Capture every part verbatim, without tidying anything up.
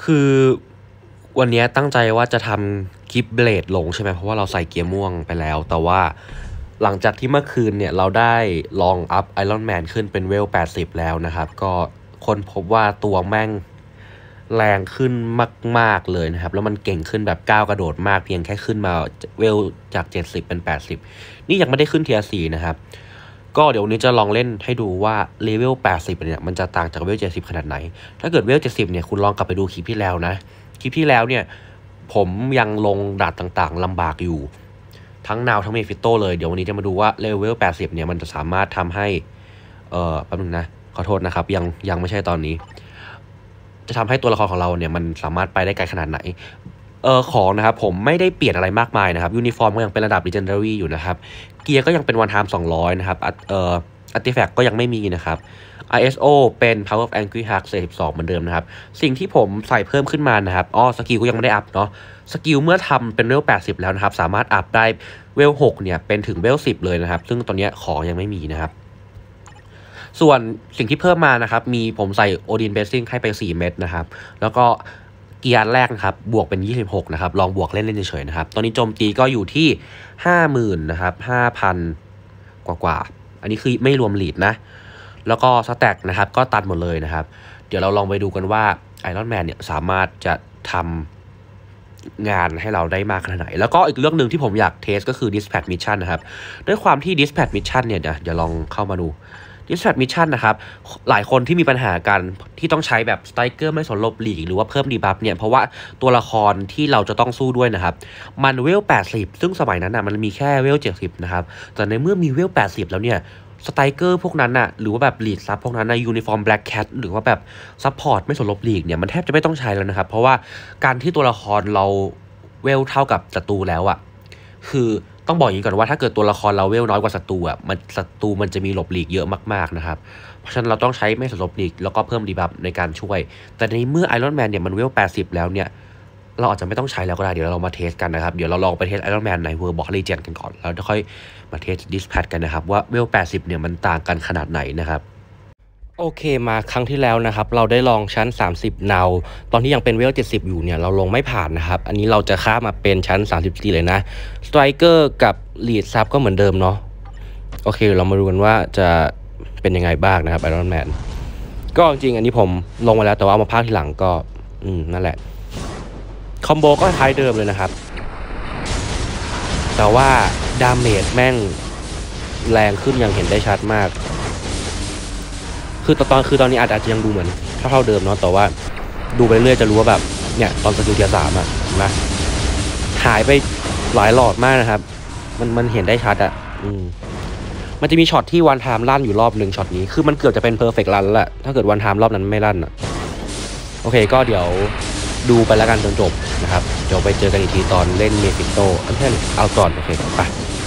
คือวันนี้ตั้งใจว่าจะทำคลิปเบลดลงใช่ไหมเพราะว่าเราใส่เกียร์ม่วงไปแล้วแต่ว่าหลังจากที่เมื่อคืนเนี่ยเราได้ลองอัพไอรอนแมนขึ้นเป็นเวลแปดสิบแล้วนะครับก็คนพบว่าตัวแม่งแรงขึ้นมากๆเลยนะครับแล้วมันเก่งขึ้นแบบก้าวกระโดดมากเพียงแค่ขึ้นมาเวลจากเจ็ดสิบเป็นแปดสิบนี่ยังไม่ได้ขึ้นเทียร์สี่นะครับก็เดี๋ยววันนี้จะลองเล่นให้ดูว่าเลเวลแปดสิบเนี่ยมันจะต่างจากเวลเจ็ดสิบขนาดไหนถ้าเกิดเวลเจ็ดสิบเนี่ยคุณลองกลับไปดูคลิปที่แล้วนะคลิปที่แล้วเนี่ยผมยังลงดาบต่างๆลำบากอยู่ทั้งนาวทั้งเมฟิโต้เลยเดี๋ยววันนี้จะมาดูว่าเลเวลแปดสิบเนี่ยมันจะสามารถทำให้เอ่อแป๊บนึงนะขอโทษนะครับยังยังไม่ใช่ตอนนี้จะทำให้ตัวละครของเราเนี่ยมันสามารถไปได้ไกลขนาดไหนเออของนะครับผมไม่ได้เปลี่ยนอะไรมากมายนะครับยูนิฟอร์มก็ยังเป็นระดับ Legendary อยู่นะครับเกียร์ก็ยังเป็นวันไทม์สองร้อยนะครับเอ่ออาร์ติแฟกต์ก็ยังไม่มีนะครับ ไอ เอส โอ เป็น Power of Angry Heart สี่สิบสองเหมือนเดิมนะครับสิ่งที่ผมใส่เพิ่มขึ้นมานะครับอ๋อสกิลก็ยังไม่ได้อัพเนาะสกิลเมื่อทำเป็นเวลแปดสิบแล้วนะครับสามารถอัพได้เวลหกเนี่ยเป็นถึงเวลสิบเลยนะครับซึ่งตอนนี้ของยังไม่มีนะครับส่วนสิ่งที่เพิ่มมานะครับมีผมใส่โอดินเบสซิ่งให้ไปสี่เม็ดนะครับแล้วก็เกียร์แรกนะครับบวกเป็นยี่สิบหกนะครับลองบวกเล่นเล่นเฉยๆนะครับตอนนี้โจมตีก็อยู่ที่ ห้าหมื่น นะครับ ห้าพัน กว่าๆอันนี้คือไม่รวมลีดนะแล้วก็สแต็กนะครับก็ตัดหมดเลยนะครับเดี๋ยวเราลองไปดูกันว่าไอรอนแมนเนี่ยสามารถจะทำงานให้เราได้มากขนาดไหนแล้วก็อีกเรื่องหนึ่งที่ผมอยากเทสก็คือ Dispatch Mission นะครับด้วยความที่ Dispatch Mission เนี่ยเดี๋ยวลองเข้ามาดู Dispatch Mission นะครับหลายคนที่มีปัญหากันที่ต้องใช้แบบสไตรเกอร์ไม่สนลบหลีกหรือว่าเพิ่มดีบัฟเนี่ยเพราะว่าตัวละครที่เราจะต้องสู้ด้วยนะครับมันเวลแปดสิบซึ่งสมัยนั้นนะมันมีแค่เวลเจ็ดสิบนะครับแต่ในเมื่อมีเวลแปดสิบแล้วเนี่ยสไตรเกอร์พวกนั้นน่ะหรือว่าแบบลีดซับพวกนั้นในยูนิฟอร์มแบล็กแคทหรือว่าแบบซัพพอร์ตไม่สนลบหลีกเนี่ยมันแทบจะไม่ต้องใช้แล้วนะครับเพราะว่าการที่ตัวละครเราเวลเท่ากับศัตรูแล้วอ่ะคือต้องบอกอย่างนี้ก่อนว่าถ้าเกิดตัวละครเราเวลน้อยกว่าศัตรูอ่ะมันศัตรูมันจะมีหลบหลีกเยอะมากๆนะครับเพราะฉะนั้นเราต้องใช้ไม่สนลบหลีกแล้วก็เพิ่มดีบัฟในการช่วยแต่ในเมื่อไอรอนแมนเนี่ยมันเวลแปดสิบแล้วเนี่ยเราอาจจะไม่ต้องใช้แล้วก็ได้เดี๋ยวเรามาเทสกันนะครับเดี๋ยวเราลองไปเทสไอรอนแมนในเวอร์บอกลีเจนกันก่อนแล้วค่อยมาเทสดิสแพทกันนะครับว่าเวลแปดสิบเนี่ยมันต่างกันขนาดไหนนะครับโอเคมาครั้งที่แล้วนะครับเราได้ลองชั้นสามสิบนาวตอนที่ยังเป็นเวลเจ็ดสิบอยู่เนี่ยเราลงไม่ผ่านนะครับอันนี้เราจะข้ามมาเป็นชั้นสามสิบสี่เลยนะสไตรเกอร์กับลีดซับก็เหมือนเดิมเนาะโอเคเรามาดูกันว่าจะเป็นยังไงบ้างนะครับไอรอนแมนก็จริงอันนี้ผมลงมาแล้วแต่ว่าเอามาพากทีหลังก็อืมนั่นแหละคอมโบก็ท้ายเดิมเลยนะครับแต่ว่าดาเมจแม่งแรงขึ้นอย่างเห็นได้ชัดมากคือตอนคือตอนนี้อาจจะยังดูเหมือนเท่าเดิมเนาะแต่ว่าดูไปเรื่อยจะรู้ว่าแบบเนี่ยตอนสกิลเทียร์สามอ่ะนะหายไปหลายหลอดมากนะครับมันมันเห็นได้ชัดอ่ะอืมมันจะมีช็อตที่วันไทม์ลั่นอยู่รอบหนึ่งช็อตนี้คือมันเกือบจะเป็นเพอร์เฟกต์รันแล้วถ้าเกิดวันไทม์รอบนั้นไม่ลั่นอ่ะโอเคก็เดี๋ยวดูไปแล้วกันจนจบนะครับเดี๋ยวไปเจอกันอีกทีตอนเล่นเมฟิโต้อันแค่เอาก่อนโอเคไป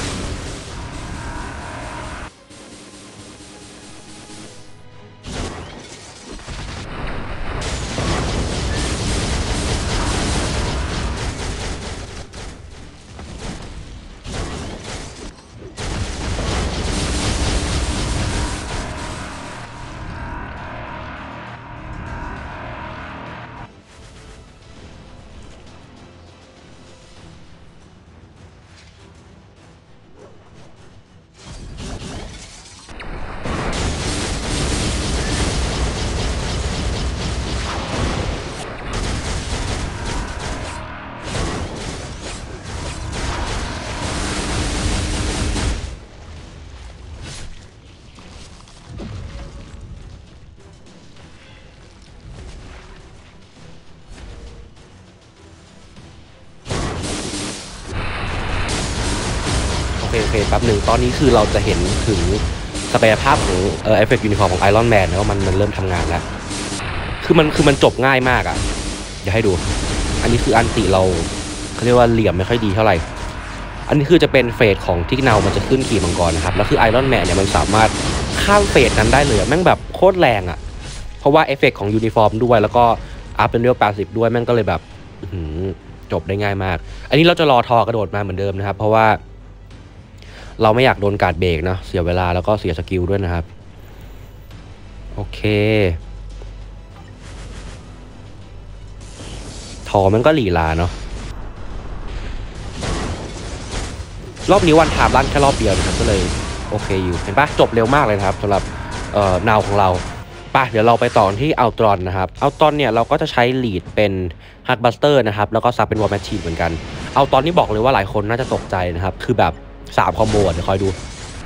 โอเคโอเคแป๊บหนึ่งตอนนี้คือเราจะเห็นถึงศักยภาพของเออเอฟเฟกต์ยูนิฟอร์มของไอรอนแมนนะว่ามันมันเริ่มทำงานแล้วคือมันคือมันจบง่ายมากอ่ะอย่าให้ดูอันนี้คืออันติเราเขาเรียกว่าเหลี่ยมไม่ค่อยดีเท่าไหร่อันนี้คือจะเป็นเฟสของที่เนามันจะขึ้นขี่มังกรนะครับแล้วคือไอรอนแมนเนี่ยมันสามารถข้ามเฟสนั้นได้เลยแม่งแบบโคตรแรงอ่ะเพราะว่าเอฟเฟกต์ของยูนิฟอร์มด้วยแล้วก็อัพเป็นเรียลแปดสิบด้วยแม่งก็เลยแบบจบได้ง่ายมากอันนี้เราจะรอทอกระโดดมาเหมือนเดิมนะครับเพราะว่าเราไม่อยากโดนการเบรกนะเสียเวลาแล้วก็เสียสกิลด้วยนะครับโอเคทอมันก็หลีลาเนาะรอบนี้วันทามลั่นแค่รอบเดียวนะครับก็เลยโอเคอยู่เห็นปะจบเร็วมากเลยนะครับสำหรับเอ่อนาวของเราป่ะเดี๋ยวเราไปต่อที่อัลตรอนนะครับอัลตรอนเนี่ยเราก็จะใช้ลีดเป็นฮักบัสเตอร์นะครับแล้วก็ซับเป็นวอร์แมชชีนเหมือนกันอัลตรอนนี่บอกเลยว่าหลายคนน่าจะตกใจนะครับคือแบบสามคอมโบเดี๋ยวคอยดู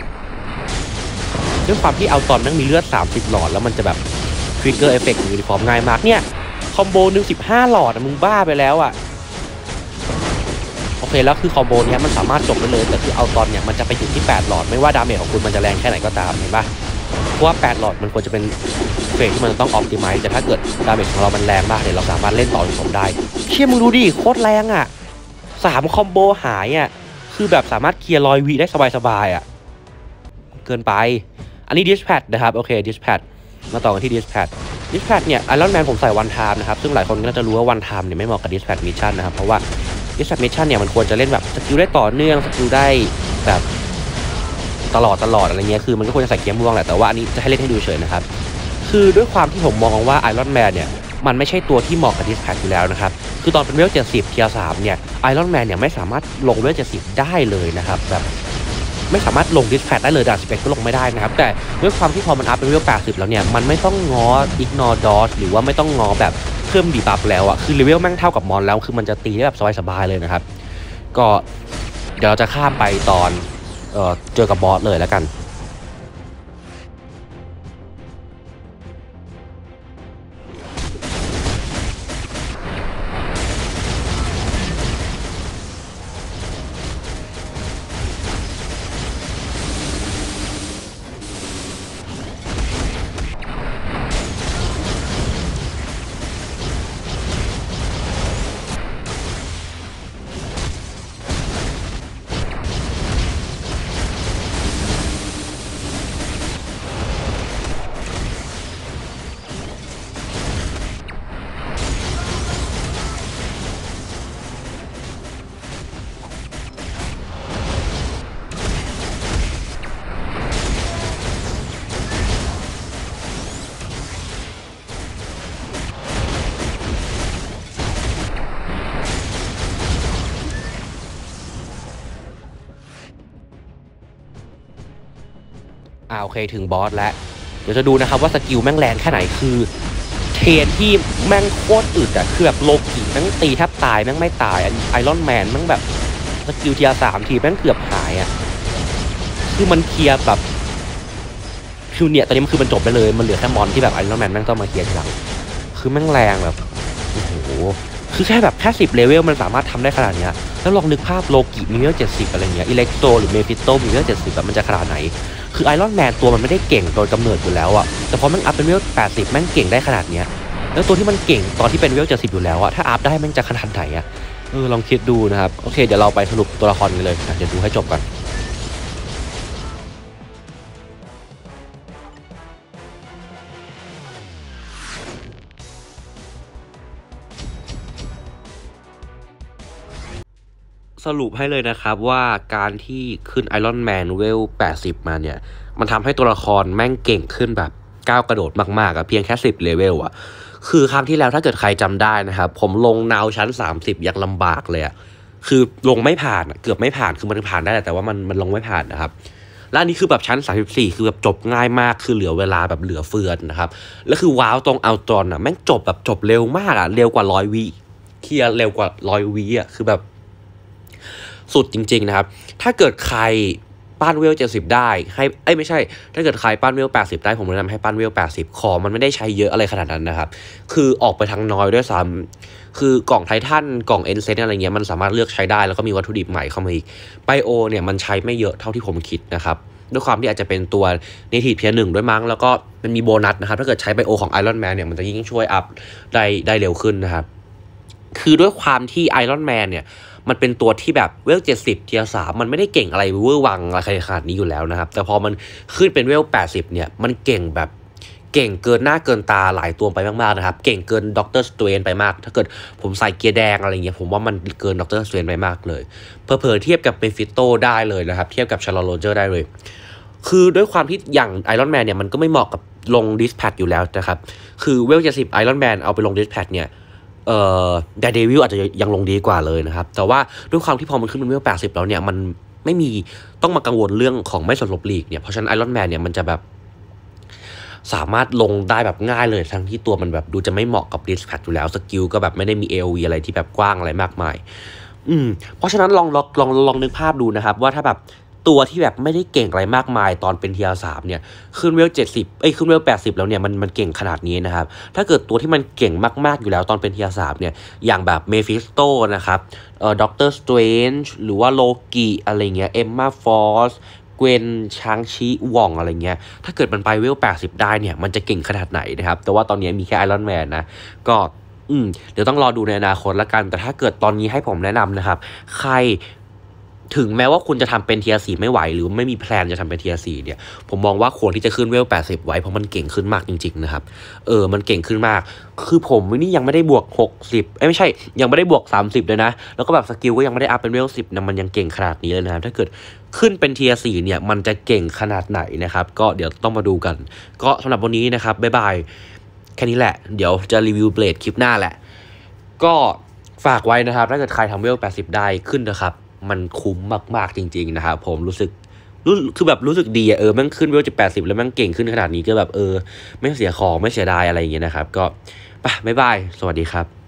ด้วยความที่อัลตรอนมันมีเลือดสามสิบหลอดแล้วมันจะแบบทริกเกอร์เอฟเฟกต์ยูนิฟอร์มง่ายมากเนี่ยคอมโบหนึ่งสิบห้าหลอดมึงบ้าไปแล้วอ่ะโอเคแล้วคือคอมโบนี้มันสามารถจบได้เลยแต่คืออัลตรอนเนี่ยมันจะไปอยู่ที่แปดหลอดไม่ว่าดาเมจของคุณมันจะแรงแค่ไหนก็ตามเห็นปะเพราะว่าแปดหลอดมันควรจะเป็นเฟสที่มันต้องออพติไมซ์แต่ถ้าเกิดดาเมจของเรามันแรงมากเนี่ยเราสามารถเล่นต่อสมได้เชี่ยมึงดูดิโคตรแรงอ่ะสามคอมโบหายอ่ะคือแบบสามารถเคลียร์ร้อยวิได้สบายๆอ่ะเกินไปอันนี้ดิสแพดนะครับโอเคดิสแพดมาต่อกันที่ดิสแพดดิสแพดเนี่ยไอรอนแมนผมใส่วันไทม์นะครับซึ่งหลายคนก็จะรู้ว่าวันไทม์เนี่ยไม่เหมาะกับดิสแพดมิชชั่นนะครับเพราะว่าดิสแพดมิชชั่นเนี่ยมันควรจะเล่นแบบสกิลได้ต่อเนื่องสกิลได้แบบตลอดตลอดอะไรเงี้ยคือมันก็ควรจะใส่เกียร์ม่วงแหละแต่ว่าอันนี้จะให้เล่นให้ดูเฉยนะครับคือด้วยความที่ผมมองว่าไอรอนแมนเนี่ยมันไม่ใช่ตัวที่เหมาะกับดิสแพดอยู่แล้วนะครับคือตอนเป็นเวลเจ็ดสิบเทียร์สามเนี่ยไอรอนแมนเนี่ยไม่สามารถลงเวลเจ็ดสิบได้เลยนะครับแบบไม่สามารถลงดิสแพดได้เลยดาบสิบเอ็ดก็ลงไม่ได้นะครับแต่ด้วยความที่พอมันอัพเป็นเวลแปดสิบแล้วเนี่ยมันไม่ต้องง้ออิกนอร์ดอสหรือว่าไม่ต้องง้อแบบเพิ่มดีบัฟแล้วอ่ะคือเลเวลแม่งเท่ากับมอนแล้วคือมันจะตีได้แบบสบายๆเลยนะครับก็เดี๋ยวเราจะข้ามไปตอนเอ่อเจอกับบอสเลยแล้วกันอ่าโอเคถึงบอสแล้วเดี๋ยวจะดูนะครับว่าสกิลแม่งแรงแค่ไหนคือเทรนที่แม่งโคตรอึดอะคือแบบโลกิแม่งตีแทบตายแม่งไม่ตายไอรอนแมนแม่งแบบสกิลเทียร์สามทีแม่งเกือบหายอะคือมันเคลียร์แบบคือเนี่ยตอนนี้มันคือมันจบไปเลยมันเหลือแค่มอนที่แบบไอรอนแมนแม่งต้องมาเคลียร์ทีหลังคือแม่งแรงแบบโอ้โหคือแค่แบบแค่สิบเลเวลมันสามารถทำได้ขนาดนี้แล้วลองนึกภาพโลกิมีเลเวลเจ็ดสิบอะไรเงี้ยอิเล็กโตรหรือเมฟิสโตมีเลเวลเจ็ดสิบแบบมันจะขนาดไหนคือไอรอนแมนตัวมันไม่ได้เก่งโดยกำเนิดอยู่แล้วอะแต่พอแม่งอัพเป็นเลเวลแปดสิบแม่งเก่งได้ขนาดเนี้ยแล้วตัวที่มันเก่งตอนที่เป็นเลเวลเจ็ดสิบอยู่แล้วอะถ้าอัพได้แม่งจะขนาดไหนอะเออลองคิดดูนะครับโอเคเดี๋ยวเราไปสรุปตัวละครกันเลยเดี๋ยวดูให้จบก่อนสรุปให้เลยนะครับว่าการที่ขึ้นไอรอนแมนเวลแปดสิบมาเนี่ยมันทำให้ตัวละครแม่งเก่งขึ้นแบบก้าวกระโดดมากๆอะเพียงแค่สิบเลเวลอะคือครั้งที่แล้วถ้าเกิดใครจำได้นะครับผมลงนาวชั้นสามสิบยังลำบากเลยอะคือลงไม่ผ่านเกือบไม่ผ่านคือมันผ่านได้แต่ว่ามันมันลงไม่ผ่านนะครับและอันนี้คือแบบชั้นสามสิบสี่คือแบบจบง่ายมากคือเหลือเวลาแบบเหลือเฟือนะครับแล้วคือว้าวตรงอัลตรอนอะแม่งจบแบบจบเร็วมากอะเร็วกว่าร้อยวิเคลียร์เร็วกว่าร้อยวิอะคือแบบสุดจริงๆนะครับถ้าเกิดใครปั้นเวลเจ็ดสิบได้ให้เอ้ยไม่ใช่ถ้าเกิดใครปั้นเวลแปดสิบได้ผมแนะนำให้ปั้นเวลแปดสิบของมันไม่ได้ใช้เยอะอะไรขนาดนั้นนะครับคือออกไปทางน้อยด้วยซ้ำคือกล่องไททันกล่องเอ็นเซนอะไรเงี้ยมันสามารถเลือกใช้ได้แล้วก็มีวัตถุดิบใหม่เข้ามาอีกไบโอเนี่ยมันใช้ไม่เยอะเท่าที่ผมคิดนะครับด้วยความที่อาจจะเป็นตัวเนทีฟเพียร์หนึ่งด้วยมั้งแล้วก็มันมีโบนัสนะครับถ้าเกิดใช้ไบโอของไอรอนแมนเนี่ยมันจะยิ่งช่วยอัพได้ได้เร็วขึ้นนะครับคือด้วยความที่ไอรอนแมนเนี่ยมันเป็นตัวที่แบบเวลเจ็ดสิบเทียร์สามมันไม่ได้เก่งอะไรเวอร์วังอะไรขนาดนี้อยู่แล้วนะครับแต่พอมันขึ้นเป็นเวลแปดสิบเนี่ยมันเก่งแบบเก่งเกินหน้าเกินตาหลายตัวไปมากๆนะครับเก่งเกินด็อกเตอร์สเตรนไปมากถ้าเกิดผมใส่เกียร์แดงอะไรเงี้ยผมว่ามันเกินด็อกเตอร์สเตรนไปมากเลยเผลอๆเทียบกับเมฟิสโตได้เลยนะครับเทียบกับชาร์ลโรเจอร์ได้เลยคือด้วยความที่อย่างไอรอนแมนเนี่ยมันก็ไม่เหมาะกับลงดิสแพดอยู่แล้วนะครับคือเวลเจ็ดสิบไอรอนแมนเอาไปลงดิสแพดเนี่ยเอ่อ Daredevil อาจจะยังลงดีกว่าเลยนะครับแต่ว่าด้วยความที่พอมันขึ้นเป็นเวลแปดสิบแล้วเนี่ยมันไม่มีต้องมากังวลเรื่องของไม่สนลบลีกเนี่ยเพราะฉะนั้น Iron Man เนี่ยมันจะแบบสามารถลงได้แบบง่ายเลยทั้งที่ตัวมันแบบดูจะไม่เหมาะกับ Dispatch อยู่แล้วสกิลก็แบบไม่ได้มี เอ โอ วี อะไรที่แบบกว้างอะไรมากมายอืมเพราะฉะนั้นลองลองลองลองนึกภาพดูนะครับว่าถ้าแบบตัวที่แบบไม่ได้เก่งอะไรมากมายตอนเป็นเทียร์สามเนี่ยขึ้นเวลเจ็ดสิบเอ้ยขึ้นเวลแปดสิบแล้วเนี่ยมันมันเก่งขนาดนี้นะครับถ้าเกิดตัวที่มันเก่งมากๆอยู่แล้วตอนเป็นเทียร์สามเนี่ยอย่างแบบเมฟิสโตนะครับเอ่อด็อกเตอร์สเตรนจ์หรือว่าโลกิอะไรเงี้ยเอมมาฟอสเกวนชางชีว่องอะไรเงี้ยถ้าเกิดมันไปเวลแปดสิบได้เนี่ยมันจะเก่งขนาดไหนนะครับแต่ว่าตอนนี้มีแค่ไอรอนแมนนะก็อืมเดี๋ยวต้องรอดูในอนาคตละกันแต่ถ้าเกิดตอนนี้ให้ผมแนะนำนะครับใครถึงแม้ว่าคุณจะทำเป็นเทียร์สี่ไม่ไหวหรือไม่มีแพลนจะทำเป็นเทียร์สี่เนี่ยผมมองว่าควรที่จะขึ้นเวลแปดสิบไว้เพราะมันเก่งขึ้นมากจริงๆนะครับเออมันเก่งขึ้นมากคือผมนี่ยังไม่ได้บวกหกสิบเอ้ยไม่ใช่ยังไม่ได้บวกสามสิบเลยนะแล้วก็แบบสกิลก็ยังไม่ได้อัพเป็นเวลสิบนะมันยังเก่งขนาดนี้เลยนะครับถ้าเกิดขึ้นเป็นเทียร์สี่เนี่ยมันจะเก่งขนาดไหนนะครับก็เดี๋ยวต้องมาดูกันก็สำหรับวันนี้นะครับบ๊ายบายแค่นี้แหละเดี๋ยวจะรีวิวเบลดคลิปหน้าแหละก็ฝากไว้นะครับถ้าเกิดใครทำเวลแปดสิบได้ขึ้นนะครับมันคุ้มมากๆจริงๆนะครับผมรู้สึกรู้คือแบบรู้สึกดีอะเออแม่งขึ้นเวลจะแปดสิบแล้วแม่งเก่งขึ้นขนาดนี้ก็แบบเออไม่เสียของไม่เสียดายอะไรอย่างเงี้ยนะครับก็ไปบ๊ายบายสวัสดีครับ